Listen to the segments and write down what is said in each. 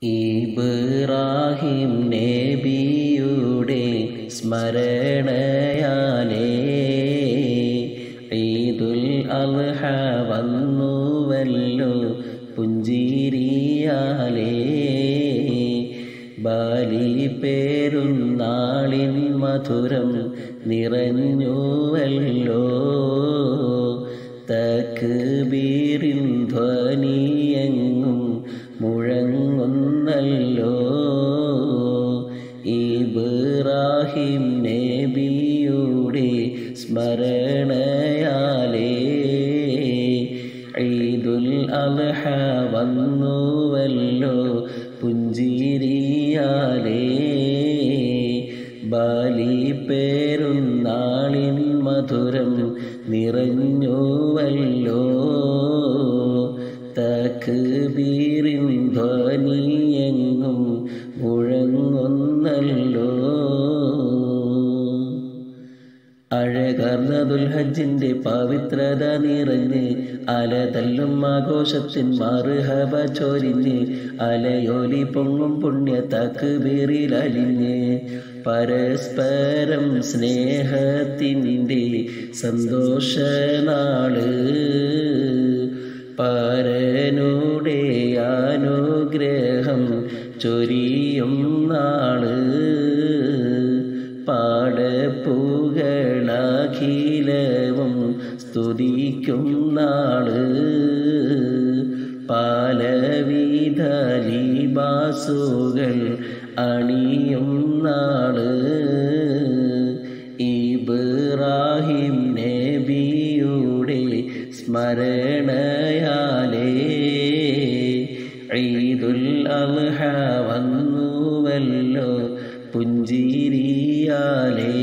ഇബ്രാഹിം നബിയുടെ സ്മരണയാലേ ഈദുൽ അദ്ഹ വന്നുവല്ലോ പുഞ്ചിരിയാലേ ബലിപെരുന്നാളിൻ മധുരം നിറഞ്ഞുവല്ലോ തക്ബീറിൻ ധ്വനിയെങ്ങും മുഴങ്ങുന്നല്ലോ ഇബ്രാഹിം നബിയുടെ സ്മരണയാലേ ഈദുൽ അദ്ഹ വന്നുവല്ലോ പുഞ്ചിരിയാലേ ബലിപെരുന്നാളിൻ മധുരം നിറഞ്ഞുവല്ലോ തക്ബീറിൻ ധ്വനിയെങ്ങും മുഴങ്ങുന്നല്ലോ അഴകാർന്ന ദുൽഹജ്ജിന്റെ പവിത്രത നിറഞ്ഞ് അലതല്ലും ആഘോഷത്തിൻ മർഹബ ചൊരിഞ്ഞ് അലയോലി പൊങ്ങും പുണ്യ തക്ബീറിലലിഞ്ഞ് പരസ്പരം സ്നേഹത്തിൻ്റെ സന്തോഷനാള് പരനുടെ അനുഗ്രഹം ചൊരിയും നാള് പാടപ്പുകളഖിലവും സ്തുതിക്കും നാള് പലവിധ ലിബാസുകൾ അണിയും നാള് ഇബ്രാഹിം നബിയുടെ സ്മരണയാലേ ഈദുൽ അദ്ഹ വന്നുവല്ലോ പുഞ്ചിരിയാലേ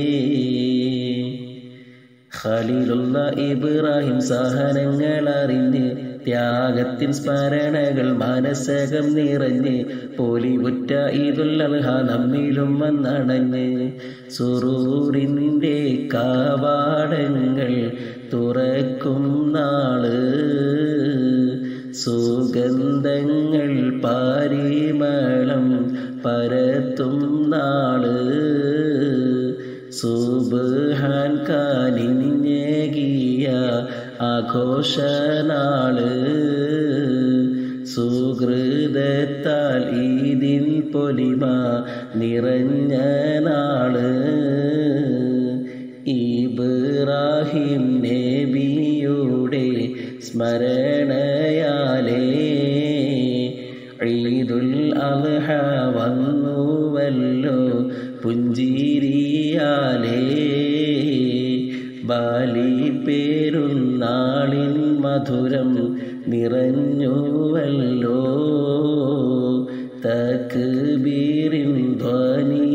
ഖലീലുള്ള ഇബ്രാഹിം സഹനങ്ങളറിഞ്ഞ് ത്യാഗത്തിൻ സ്മരണകൾ മനസ്സകം നിറഞ്ഞ് പോലിവുറ്റ ഈദുൽ അദ്ഹ നമ്മിലും വന്നണഞ്ഞ് സുറൂറിൻ്റെ കവാടങ്ങൾ തുറക്കും നാള് സുഗന്ധങ്ങൾ പരിമളം പരത്തും നാള് സുബ്ഹാൻ കനിഞ്ഞേകിയ ആഘോഷനാള് സുഹൃദത്താൽ ഈദിൻ പൊലിമ നിറഞ്ഞ നാള് ഇബ്രാഹിം നബിയുടെ സ്മരണയാലേ ഈദുൽ അദ്ഹ വന്നുവല്ലോ പുഞ്ചിരിയാലേ ബലിപെരുന്നാളിൻ മധുരം നിറഞ്ഞുവല്ലോ തക്ബീറിൻ ധ്വനി